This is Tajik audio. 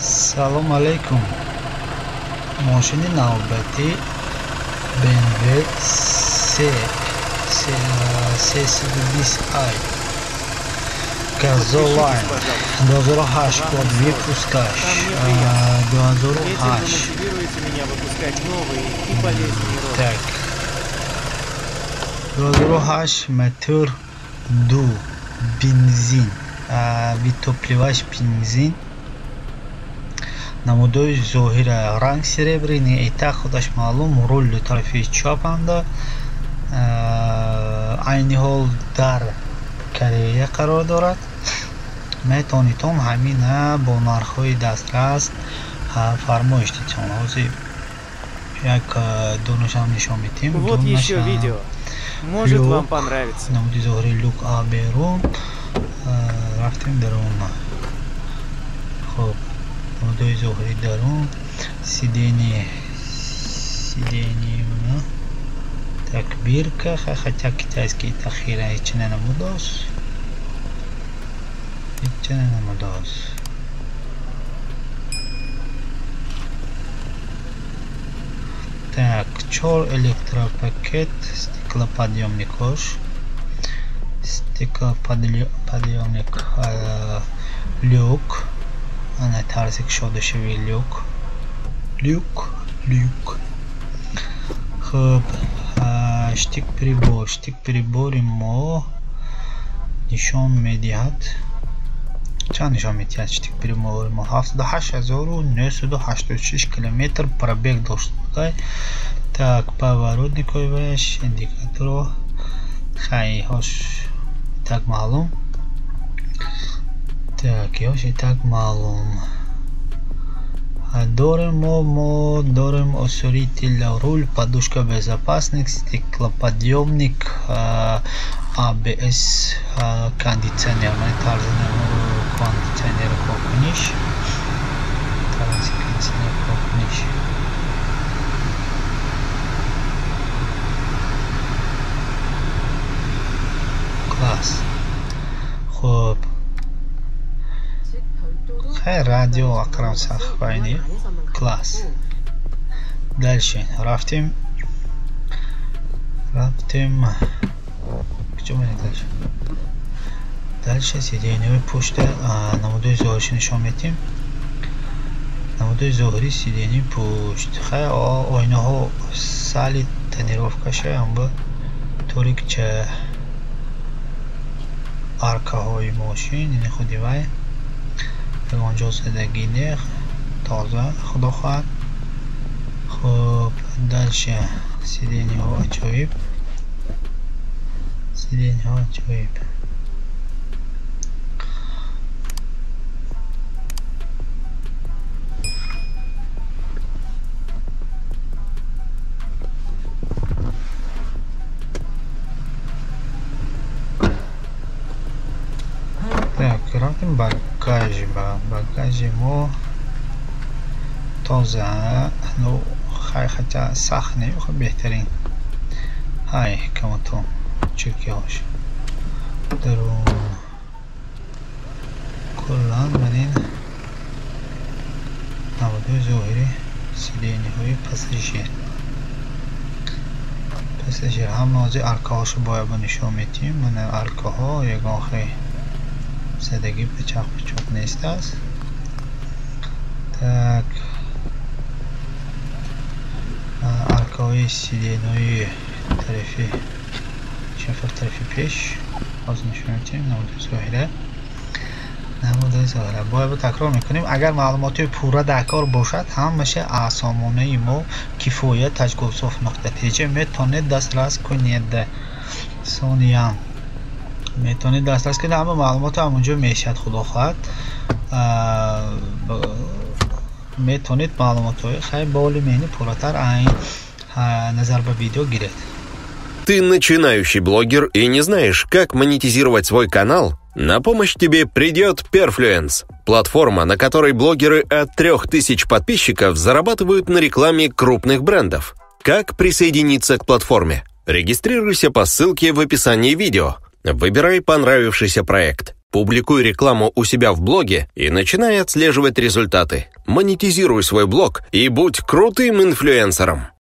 салом алейкум. Мошини навбати BMW 320i газолайн 2008 год выпуска. 2008. Так. 2008 мотор 2 бензин. Витопливач бензин. намудои зоҳира ранг серебряный, итак худаш маълум, руль ду тарафи чопанда, айни ҳол дар Корея қарор дорад. метавонед ҳамина бо нархҳои дастрас фармоиш дидем. ҳозир як донашам нишон медиҳем. Вот еще видео. Может вам понравится. намуди зоҳири люк аберун рафтем дарун. хоб намудои зоҳири дарун сидени так бирка хотя китайский тахира ичина намудос. Так, чор электропакет, стеклоподъемник, люк, ана тарзик шодашави люк. Хуб, штик-прибори мо нишон медиҳад. чанд нишон медиҳад штик-прибори мо? 78986 километр пробег дошта. Так, поворотникои ваш, индикаторо, хайҳош так маълум. Так, ёш так маълум. Дорем усилитель руль, подушка безопасности, стеклоподъемник, ABS, кондиционер, кондиционер кокниш. Класс. Хуб. радио акрам сахвайни. Класс. Дальше рафтим. Где мы дальше? Дальше сиденьевой пушта. Намудой зоҳириши нишон медиҳем. намудои зоҳири сидени пушт. хай ойнаҳо сали тонировкаша амба торик ча аркаҳои мошин ини худи вай ягонҷо задагӣ не тоза худо хоҳад. хуб, дальше сидениҳо аҷоиб. Так, рафтем багажи мо тоза. ну хай хотя сахт не, хуб беҳтарин. ҳай каматон чукиҳош дарун куллан манин намудои зоҳири сидениҳои пассажир ҳама ҳозир аркаҳошо бояд ба нишон медиҳем. мана аркаҳо ягон хел задагӣ пачақ нест аст. так, аркаҳои сидениҳои тарафи тарафи пеш ҳозир нишон медиҳем. намудои зоҳира бояд такрор мекунем. агар маълумоти пурра дар кор бошад ҳамаша аз сомонаи мо кифоя tajgulsof.tj метавонед дастрас кунед. сониям метавонед дастрас кунед. ҳама маълумото ҳамонҷо мешавад. худо хоҳад метавонед маълумотҳои хай более-менее пурратар назар ба видео гиред. Ты начинающий блогер и не знаешь, как монетизировать свой канал? На помощь тебе придет Perfluence, платформа, на которой блогеры от 3000 подписчиков зарабатывают на рекламе крупных брендов. Как присоединиться к платформе? Регистрируйся по ссылке в описании видео. Выбирай понравившийся проект. Публикуй рекламу у себя в блоге и начинай отслеживать результаты. Монетизируй свой блог и будь крутым инфлюенсером.